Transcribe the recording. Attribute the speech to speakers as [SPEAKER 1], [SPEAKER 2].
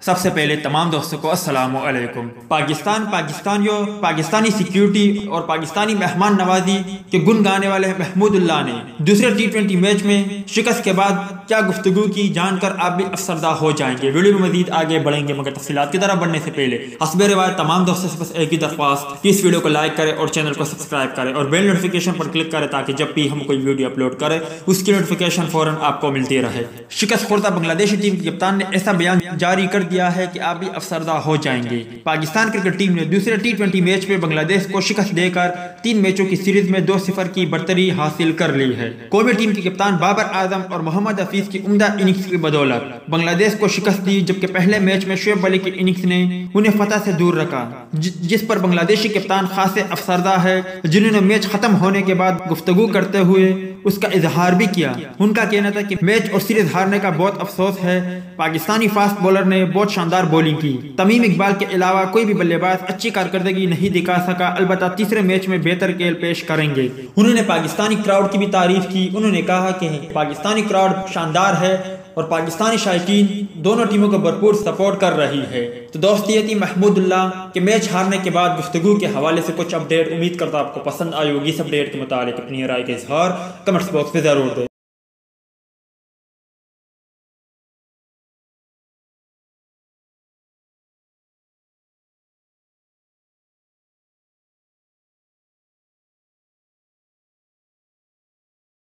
[SPEAKER 1] سب سے پہلے تمام دوستوں کو السلام علیکم۔ پاکستانیوں، پاکستانی سیکیورٹی اور پاکستانی مہمان نوازی کے گن گانے والے محموداللہ نے دوسرے T20 میچ میں شکست کے بعد کیا گفتگو کی، جان کر آپ بھی افسردہ ہو جائیں گے۔ ویڈیو میں مزید آگے بڑھیں گے، مگر تفصیلات کی طرف بڑھنے سے پہلے حسب روایت تمام دوستوں سے بس ایک ہی درخواست کہ اس ویڈیو کو لائک کریں اور چینل کو سبسکرائب کریں اور بیل نوٹیفیکیشن پر کلک کریں تاکہ جب بھی ہم کوئی ویڈیو اپلوڈ کریں اس کی نوٹیفیکیشن فوراً آپ کو ملتی رہے۔ شکست خوردہ بنگلہ دیشی ٹیم کے کپتان نے ایسا بیان جاری کر دیا ہے کہ آپ بھی افسردہ ہو جائیں گے۔ پاکستان کرکٹ ٹیم نے دوسرے T20 میچ میں بنگلہ دیش کو شکست دے کر 3 میچوں کی سیریز میں 2-0 کی برتری حاصل کر لی ہے۔ قومی ٹیم کے کپتان بابر اعظم اور محمد حفیظ کی عمدہ اننگز کی بدولت بنگلہ دیش کو شکست دی، جبکہ پہلے میچ میں شعیب علی کی اننگز نے انہیں فتح سے دور رکھا، جس پر بنگلہ دیشی کپتان خاصے افسردہ ہے، جنہوں نے میچ ختم ہونے کے بعد گفتگو کرتے ہوئے اس کا اظہار بھی کیا۔ ان کا کہنا تھا کہ میچ اور سیریز ہارنے کا بہت افسوس ہے۔ پاکستانی فاسٹ بولر نے بہت شاندار بولنگ کی۔ تمیم اقبال کے علاوہ کوئی بھی بلے باز اچھی کارکردگی نہیں دکھا سکا، البتہ تیسرے میچ میں بہتر کھیل پیش کریں گے۔ انہوں نے پاکستانی کراؤڈ کی بھی تعریف کی۔ انہوں نے کہا کہ پاکستانی کراؤڈ شاندار ہے اور پاکستانی شائقین دونوں ٹیموں کو بھرپور سپورٹ کر رہی ہے۔ تو دوست یہ تھی محموداللہ کے میچ ہارنے کے بعد گفتگو کے حوالے سے کچھ اپڈیٹ۔ امید کرتا آپ کو پسند آئی ہوگی۔ اس اپڈیٹ کے متعلق اپنی رائے کا اظہار کمنٹس باکس میں ضرور دیں۔